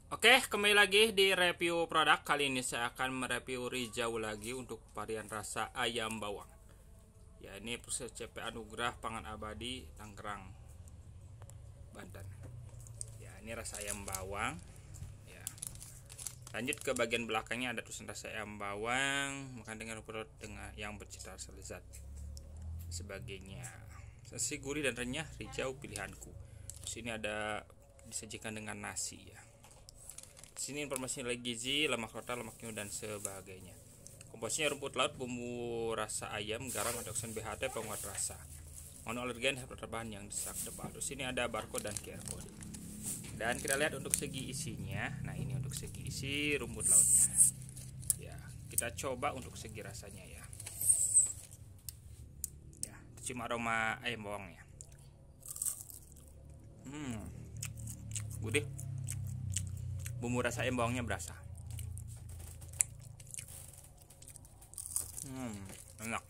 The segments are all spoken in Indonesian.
Oke, kembali lagi di review produk. Kali ini saya akan mereview Rijau lagi untuk varian rasa ayam bawang. Ya, ini proses CP Anugrah Pangan Abadi Tangerang, Banten. Ya, ini rasa ayam bawang. Ya. Lanjut ke bagian belakangnya, ada tulisan rasa ayam bawang, makan dengan produk dengan yang bercita rasa lezat sebagainya. Sensasi gurih dan renyah, Rijau pilihanku. Di sini ada disajikan dengan nasi ya. Sini informasi nilai gizi, lemak total, lemak jenuh dan sebagainya. Komposisinya rumput laut, bumbu rasa ayam, garam, antioksidan BHT, penguat rasa. Monoalergen, bahan yang disak tebal. Terus sini ada barcode dan QR code. Dan kita lihat untuk segi isinya. Nah, ini untuk segi isi rumput lautnya. Ya, kita coba untuk segi rasanya ya. Ya, cium aroma ayam bawangnya. Gurih. Bumbu rasa ayam bawangnya berasa. Enak.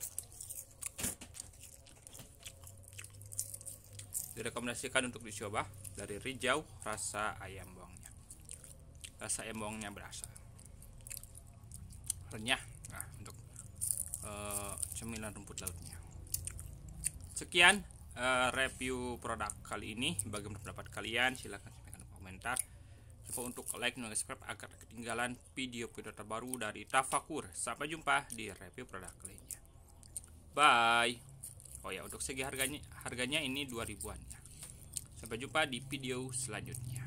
Direkomendasikan untuk dicoba dari Rijau rasa ayam bawangnya. Rasa ayam bawangnya berasa. Renyah. Nah, untuk cemilan rumput lautnya. Sekian review produk kali ini. Bagaimana pendapat kalian? Silahkan sampaikan di komentar. Jangan lupa untuk like dan subscribe agar ketinggalan video-video terbaru dari Tafakur. Sampai jumpa di review produk lainnya. Bye. Oh ya, untuk segi harganya ini 2000-an ya. Sampai jumpa di video selanjutnya.